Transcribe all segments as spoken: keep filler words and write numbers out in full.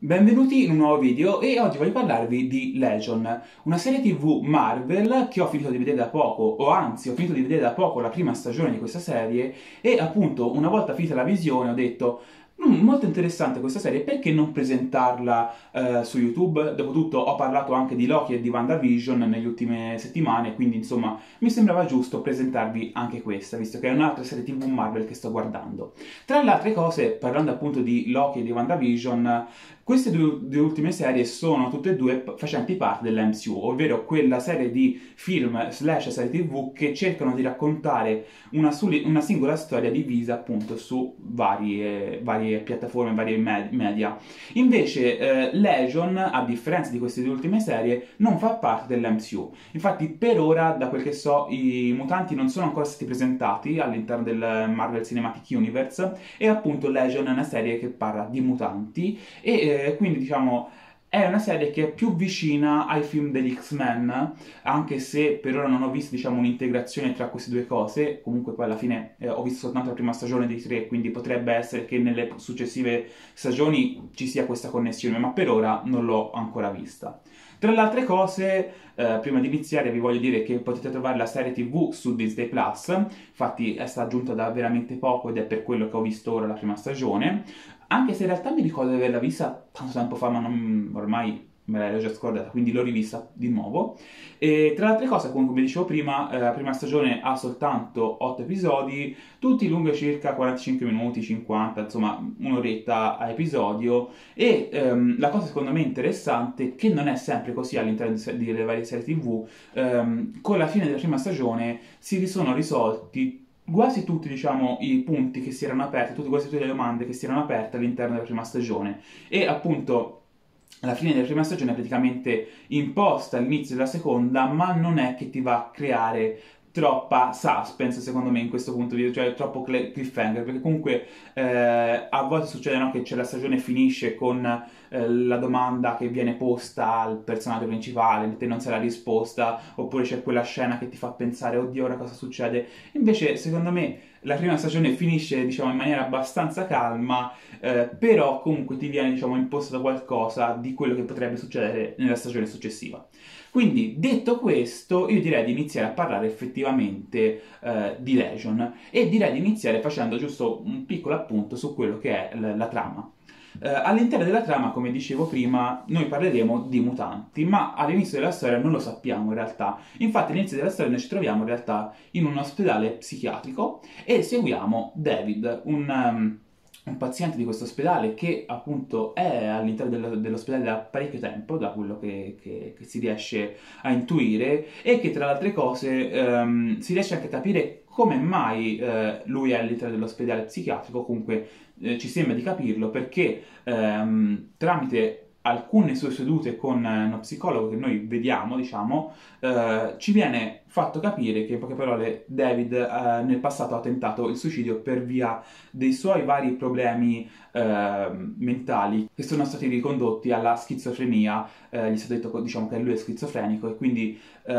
Benvenuti in un nuovo video e oggi voglio parlarvi di Legion, una serie tivù Marvel che ho finito di vedere da poco, o anzi ho finito di vedere da poco la prima stagione di questa serie e appunto una volta finita la visione ho detto "Mm, molto interessante questa serie, perché non presentarla eh, su YouTube? Dopotutto ho parlato anche di Loki e di WandaVision nelle ultime settimane, quindi insomma mi sembrava giusto presentarvi anche questa, visto che è un'altra serie tivù Marvel che sto guardando. Tra le altre cose, parlando appunto di Loki e di WandaVision, queste due, due ultime serie sono tutte e due p- facenti parte dell'M C U, ovvero quella serie di film slash serie tivù che cercano di raccontare una, soli- una singola storia divisa appunto su varie, varie piattaforme, varie me- media. Invece eh, Legion, a differenza di queste due ultime serie, non fa parte dell'M C U. Infatti per ora, da quel che so, i mutanti non sono ancora stati presentati all'interno del Marvel Cinematic Universe e appunto Legion è una serie che parla di mutanti e eh, quindi diciamo è una serie che è più vicina ai film degli X-Men, anche se per ora non ho visto diciamo un'integrazione tra queste due cose. Comunque poi alla fine eh, ho visto soltanto la prima stagione dei tre, quindi potrebbe essere che nelle successive stagioni ci sia questa connessione, ma per ora non l'ho ancora vista. Tra le altre cose, eh, prima di iniziare vi voglio dire che potete trovare la serie tivù su Disney Plus, infatti è stata aggiunta da veramente poco ed è per quello che ho visto ora la prima stagione, anche se in realtà mi ricordo di averla vista tanto tempo fa, ma non- ormai me l'ero già scordata, quindi l'ho rivista di nuovo. E tra le altre cose, come dicevo prima, eh, la prima stagione ha soltanto otto episodi, tutti lunghi circa quarantacinque minuti, cinquanta, insomma un'oretta a episodio, e ehm, la cosa secondo me interessante, che non è sempre così all'interno di se- delle varie serie tivù, ehm, con la fine della prima stagione si sono risolti quasi tutti, diciamo, i punti che si erano aperti, tutte, quasi tutte le domande che si erano aperte all'interno della prima stagione. E appunto alla fine della prima stagione è praticamente imposta all'inizio della seconda, ma non è che ti va a creare troppa suspense, secondo me, in questo punto di vista, cioè troppo cl- cliffhanger, perché comunque eh, a volte succede, no, che c'è la stagione finisce con eh, la domanda che viene posta al personaggio principale, te non sai la risposta, oppure c'è quella scena che ti fa pensare, oddio, ora cosa succede? Invece, secondo me, la prima stagione finisce, diciamo, in maniera abbastanza calma, eh, però comunque ti viene, diciamo, imposto qualcosa di quello che potrebbe succedere nella stagione successiva. Quindi, detto questo, io direi di iniziare a parlare effettivamente eh, di Legion e direi di iniziare facendo giusto un piccolo appunto su quello che è l- la trama. Eh, all'interno della trama, come dicevo prima, noi parleremo di mutanti, ma all'inizio della storia non lo sappiamo in realtà. Infatti all'inizio della storia noi ci troviamo in realtà in un ospedale psichiatrico e seguiamo David, un, um, un paziente di questo ospedale che appunto è all'interno dello- dell'ospedale da parecchio tempo, da quello che, che- che si riesce a intuire, e che tra le altre cose ehm, si riesce anche a capire come mai eh, lui è all'interno dell'ospedale psichiatrico. Comunque eh, ci sembra di capirlo perché ehm, tramite alcune sue sedute con eh, uno psicologo che noi vediamo, diciamo, eh, ci viene fatto capire che, in poche parole, David eh, nel passato ha tentato il suicidio per via dei suoi vari problemi eh, mentali che sono stati ricondotti alla schizofrenia. Eh, gli è stato detto, diciamo, che lui è schizofrenico e quindi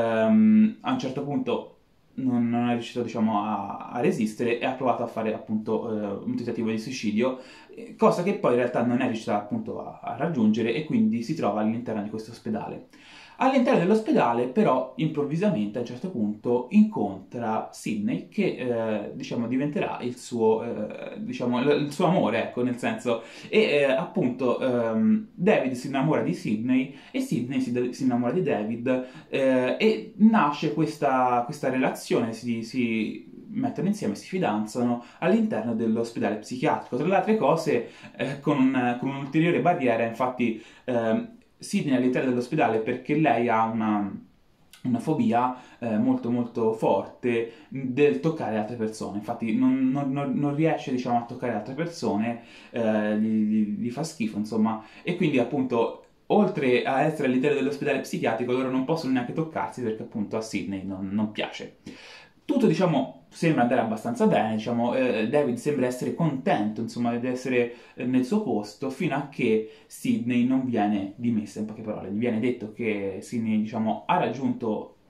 ehm, a un certo punto non, non è riuscito, diciamo, a, a resistere e ha provato a fare appunto eh, un tentativo di suicidio, eh, cosa che poi in realtà non è riuscita appunto a, a raggiungere, e quindi si trova all'interno di questo ospedale. All'interno dell'ospedale, però, improvvisamente a un certo punto incontra Sidney, che eh, diciamo diventerà il suo, eh, diciamo, il il suo amore, ecco, nel senso, e eh, appunto ehm, David si innamora di Sidney e Sidney si, si innamora di David, eh, e nasce questa, questa relazione, si, si mettono insieme, si fidanzano all'interno dell'ospedale psichiatrico. Tra le altre cose, eh, con, un- con un'ulteriore barriera, infatti, ehm, Sidney all'interno dell'ospedale perché lei ha una, una fobia eh, molto molto forte del toccare altre persone. Infatti non, non- non- non riesce, diciamo, a toccare altre persone, eh, gli, gli- gli fa schifo, insomma, e quindi appunto oltre a essere all'interno dell'ospedale psichiatrico loro non possono neanche toccarsi perché appunto a Sidney non, non piace. Tutto, diciamo, sembra andare abbastanza bene, diciamo, eh, David sembra essere contento, insomma, di essere eh, nel suo posto, fino a che Sidney non viene dimessa, in poche parole. Gli viene detto che Sidney, diciamo, ha raggiunto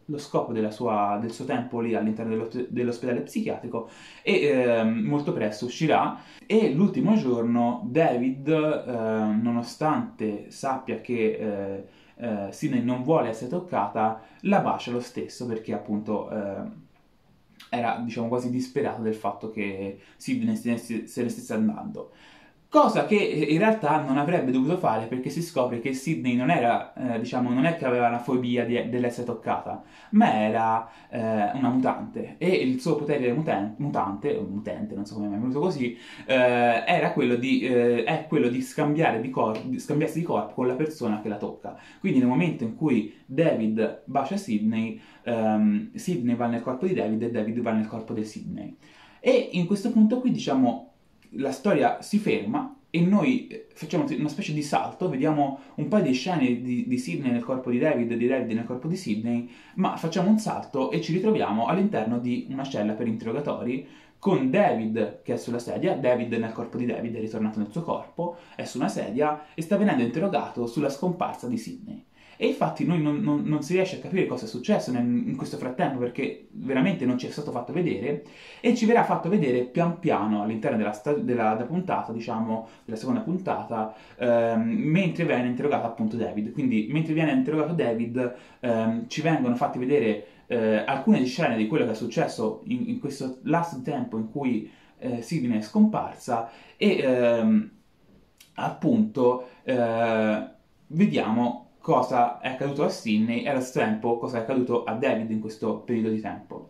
lo scopo della sua- del suo tempo lì all'interno dello- dell'ospedale psichiatrico e ehm, molto presto uscirà e l'ultimo giorno David, eh, nonostante sappia che eh, eh, Sidney non vuole essere toccata, la bacia lo stesso perché appunto eh, era diciamo quasi disperato del fatto che Sidney se ne se ne stesse andando. Cosa che eh, in realtà non avrebbe dovuto fare perché si scopre che Sidney non era, eh, diciamo, non è che aveva la fobia di- dell'essere toccata, ma era eh, una mutante e il suo potere muten- mutante, o mutante, non so come mi è venuto così, eh, era quello di, eh, è quello di scambiare di cor- di scambiarsi di corpo con la persona che la tocca. Quindi nel momento in cui David bacia Sidney, ehm, Sidney va nel corpo di David e David va nel corpo di Sidney. E in questo punto qui, diciamo, la storia si ferma e noi eh, facciamo una specie di salto, vediamo un paio di scene di, di Sidney nel corpo di David e di David nel corpo di Sidney, ma facciamo un salto e ci ritroviamo all'interno di una cella per interrogatori con David che è sulla sedia, David nel corpo di David è ritornato nel suo corpo, è su una sedia e sta venendo interrogato sulla scomparsa di Sidney. E infatti noi non, non- non si riesce a capire cosa è successo nel- in questo frattempo perché veramente non ci è stato fatto vedere e ci verrà fatto vedere pian piano all'interno della, sta- della- della puntata, diciamo, della seconda puntata, ehm, mentre viene interrogato appunto David. Quindi mentre viene interrogato David ehm, ci vengono fatti vedere eh, alcune scene di quello che è successo in, in questo lasso di tempo in cui eh, Sidney è scomparsa e ehm, appunto eh, vediamo cosa è accaduto a Sidney e allo stesso tempo cosa è accaduto a David in questo periodo di tempo.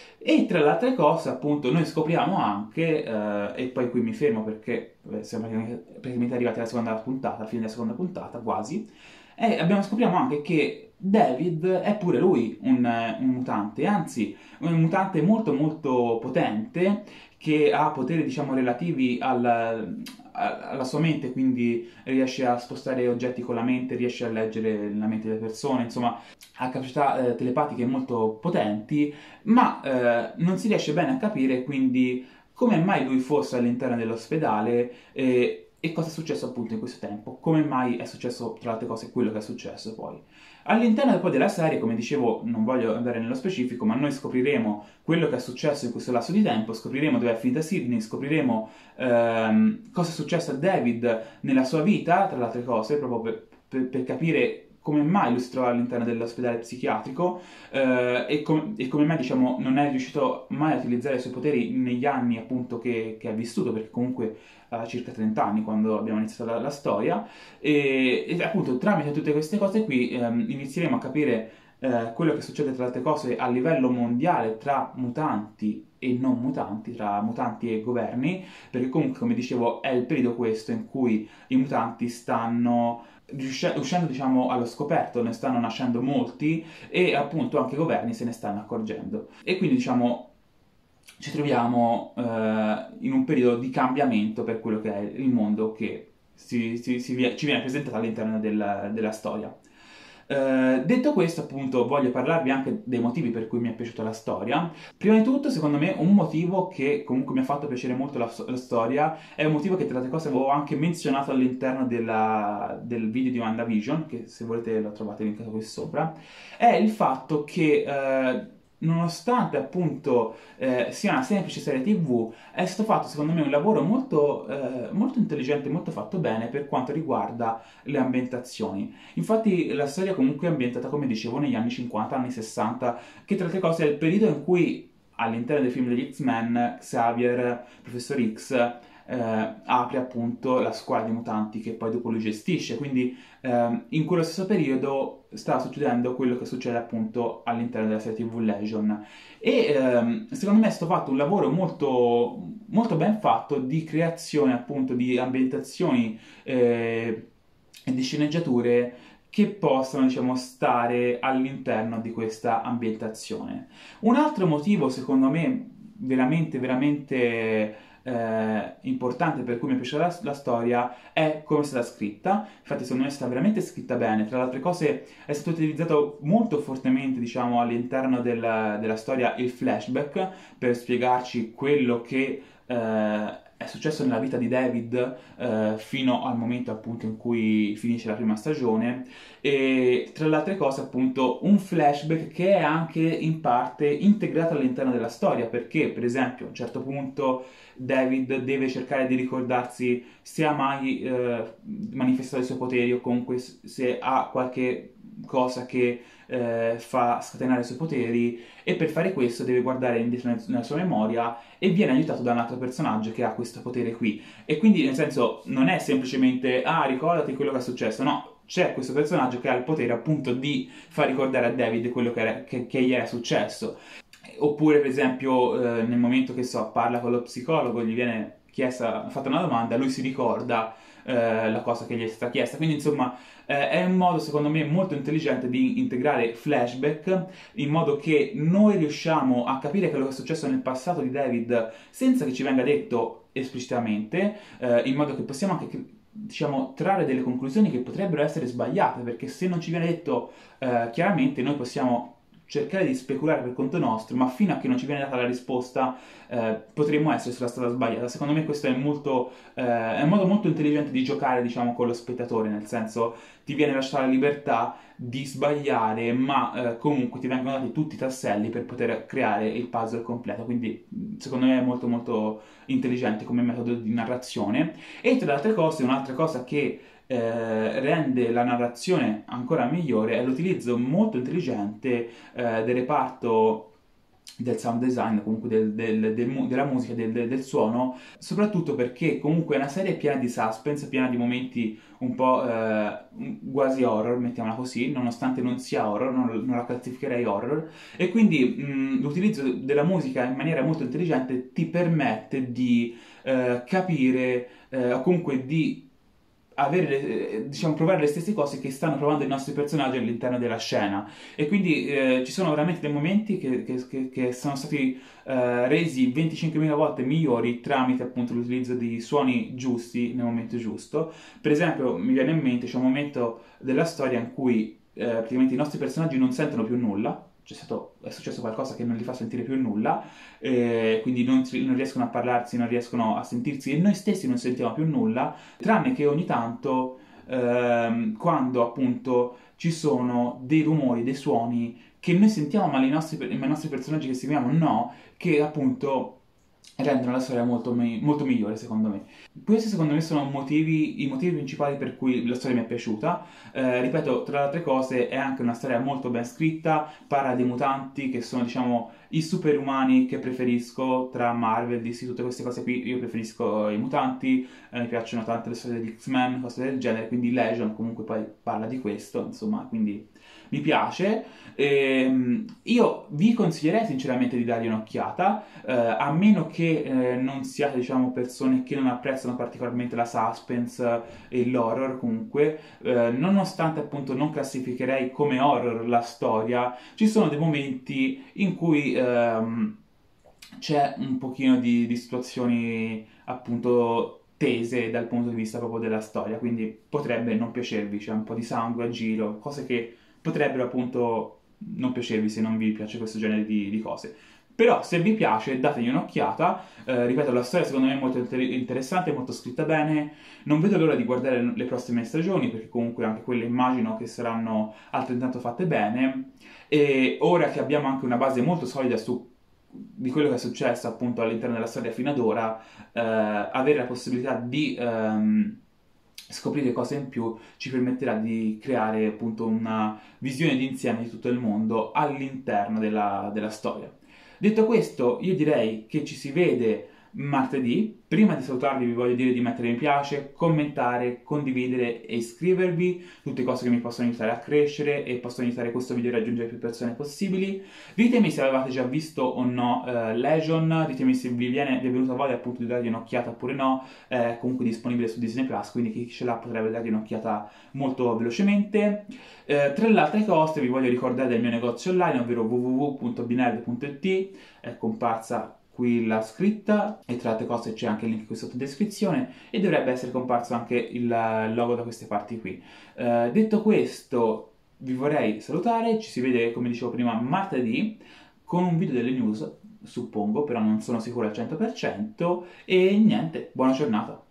E tra le altre cose, appunto, noi scopriamo anche, eh, e poi qui mi fermo perché eh, siamo praticamente praticamente arrivati alla seconda puntata, alla fine della seconda puntata, quasi, e abbiamo, scopriamo anche che David è pure lui un, eh, un mutante, anzi un mutante molto molto potente che ha poteri diciamo relativi al, a- alla sua mente, quindi riesce a spostare oggetti con la mente, riesce a leggere la mente delle persone, insomma ha capacità eh, telepatiche molto potenti, ma eh, non si riesce bene a capire quindi come mai lui fosse all'interno dell'ospedale eh, e cosa è successo appunto in questo tempo, come mai è successo tra le altre cose quello che è successo poi. All'interno poi della serie, come dicevo, non voglio andare nello specifico, ma noi scopriremo quello che è successo in questo lasso di tempo, scopriremo dove è finita Sidney, scopriremo ehm, cosa è successo a David nella sua vita, tra le altre cose, proprio per, per- per capire come mai lui si trova all'interno dell'ospedale psichiatrico eh, e, com- e come mai diciamo, non è riuscito mai a utilizzare i suoi poteri negli anni appunto che, che ha vissuto, perché comunque ha circa trenta anni quando abbiamo iniziato la, la storia e, e appunto tramite tutte queste cose qui ehm, inizieremo a capire eh, quello che succede tra le altre cose a livello mondiale tra mutanti e non mutanti, tra mutanti e governi, perché comunque come dicevo è il periodo questo in cui i mutanti stanno riusce- uscendo diciamo allo scoperto, ne stanno nascendo molti e appunto anche i governi se ne stanno accorgendo. E quindi diciamo ci troviamo eh, in un periodo di cambiamento per quello che è il mondo che si- si- si vie- ci viene presentato all'interno della, della storia. Eh, detto questo, appunto, voglio parlarvi anche dei motivi per cui mi è piaciuta la storia. Prima di tutto, secondo me, un motivo che comunque mi ha fatto piacere molto la, la storia è un motivo che, tra le altre cose, avevo anche menzionato all'interno della- del video di WandaVision, che se volete lo trovate linkato qui sopra, è il fatto che, eh, nonostante appunto eh, sia una semplice serie T V, è stato fatto secondo me un lavoro molto, eh, molto intelligente, molto fatto bene per quanto riguarda le ambientazioni. Infatti la storia comunque è ambientata, come dicevo, negli anni cinquanta, anni sessanta, che tra le altre cose è il periodo in cui all'interno dei film degli X-Men Xavier, Professor X, eh, apre appunto la squadra di mutanti che poi dopo lui gestisce. Quindi ehm, in quello stesso periodo sta succedendo quello che succede appunto all'interno della serie T V Legion. E ehm, secondo me è stato fatto un lavoro molto, molto ben fatto di creazione appunto di ambientazioni eh, e di sceneggiature che possano, diciamo, stare all'interno di questa ambientazione. Un altro motivo, secondo me, veramente, veramente eh, importante per cui mi è piaciuta la, la storia è come è stata scritta. Infatti, secondo me è stata veramente scritta bene. Tra le altre cose, è stato utilizzato molto fortemente, diciamo, all'interno della, della storia il flashback per spiegarci quello che eh, è successo nella vita di David eh, fino al momento appunto in cui finisce la prima stagione, e tra le altre cose appunto un flashback che è anche in parte integrato all'interno della storia, perché per esempio a un certo punto David deve cercare di ricordarsi se ha mai eh, manifestato i suoi poteri, o comunque se ha qualche cosa che eh, fa scatenare i suoi poteri, e per fare questo deve guardare indietro nella sua memoria e viene aiutato da un altro personaggio che ha questo potere qui. E quindi nel senso non è semplicemente ah, ricordati quello che è successo, no, c'è questo personaggio che ha il potere appunto di far ricordare a David quello che, era, che, che gli era successo. Oppure per esempio eh, nel momento che so parla con lo psicologo, gli viene chiesta, fatta una domanda, lui si ricorda eh, la cosa che gli è stata chiesta. Quindi insomma eh, è un modo secondo me molto intelligente di integrare flashback, in modo che noi riusciamo a capire quello che è successo nel passato di David senza che ci venga detto esplicitamente, eh, in modo che possiamo anche diciamo trarre delle conclusioni che potrebbero essere sbagliate, perché se non ci viene detto eh, chiaramente noi possiamo cercare di speculare per conto nostro, ma fino a che non ci viene data la risposta eh, potremmo essere sulla strada sbagliata. Secondo me questo è, molto, eh, è un modo molto intelligente di giocare, diciamo, con lo spettatore, nel senso ti viene lasciata la libertà di sbagliare, ma eh, comunque ti vengono dati tutti i tasselli per poter creare il puzzle completo. Quindi secondo me è molto molto intelligente come metodo di narrazione. E tra le altre cose, un'altra cosa che eh, rende la narrazione ancora migliore è l'utilizzo molto intelligente eh, del reparto del sound design, comunque del, del, del, della musica, del, del, suono, soprattutto perché comunque è una serie piena di suspense, piena di momenti un po' eh, quasi horror, mettiamola così, nonostante non sia horror, non, non la classificherei horror, e quindi mh, l'utilizzo della musica in maniera molto intelligente ti permette di eh, capire eh, o comunque di avere, diciamo, provare le stesse cose che stanno provando i nostri personaggi all'interno della scena. E quindi eh, ci sono veramente dei momenti che, che, che, che sono stati eh, resi venticinquemila volte migliori tramite appunto l'utilizzo di suoni giusti nel momento giusto. Per esempio mi viene in mente, c'è un momento della storia in cui eh, praticamente i nostri personaggi non sentono più nulla. C'è stato, è successo qualcosa che non li fa sentire più nulla, eh, quindi non, non riescono a parlarsi, non riescono a sentirsi, e noi stessi non sentiamo più nulla, tranne che ogni tanto, ehm, quando appunto ci sono dei rumori, dei suoni che noi sentiamo, ma i nostri, i nostri personaggi che seguiamo no, che appunto rendono la storia molto, mi- molto migliore secondo me. Questi secondo me sono motivi, i motivi principali per cui la storia mi è piaciuta. Eh, ripeto, tra le altre cose è anche una storia molto ben scritta, parla dei mutanti che sono diciamo i superumani che preferisco tra Marvel, D C, tutte queste cose qui. Io preferisco i mutanti, eh, mi piacciono tanto le storie degli X-Men, cose del genere, quindi Legion comunque poi parla di questo, insomma, quindi mi piace. Ehm, io vi consiglierei sinceramente di dargli un'occhiata, eh, a meno che eh, non siate, diciamo, persone che non apprezzano particolarmente la suspense e l'horror, comunque, eh, nonostante appunto non classificherei come horror la storia, ci sono dei momenti in cui ehm, c'è un pochino di, di situazioni appunto tese dal punto di vista proprio della storia, quindi potrebbe non piacervi, c'è un po' di sangue a giro, cose che potrebbero appunto non piacervi se non vi piace questo genere di, di cose. Però se vi piace dategli un'occhiata, eh, ripeto, la storia secondo me è molto inter- interessante, molto scritta bene, non vedo l'ora di guardare le prossime stagioni, perché comunque anche quelle immagino che saranno altrettanto fatte bene, e ora che abbiamo anche una base molto solida su di quello che è successo appunto all'interno della storia fino ad ora, eh, avere la possibilità di ehm, scoprire cose in più ci permetterà di creare appunto una visione d'insieme di tutto il mondo all'interno della, della storia. Detto questo, io direi che ci si vede martedì. Prima di salutarvi vi voglio dire di mettere mi piace, commentare, condividere e iscrivervi, tutte cose che mi possono aiutare a crescere e possono aiutare questo video a raggiungere più persone possibili. Ditemi se avevate già visto o no uh, Legion, ditemi se vi, viene, vi è venuta voglia appunto di dargli un'occhiata oppure no, è comunque disponibile su Disney Plus, quindi chi ce l'ha potrebbe dargli un'occhiata molto velocemente. Eh, tra le altre cose vi voglio ricordare del mio negozio online, ovvero w w w punto binerd punto i t, è comparsa qui la scritta e tra le altre cose c'è anche il link qui sotto in descrizione e dovrebbe essere comparso anche il logo da queste parti qui. Eh, detto questo vi vorrei salutare, ci si vede come dicevo prima martedì con un video delle news suppongo, però non sono sicuro al cento per cento. E niente, buona giornata.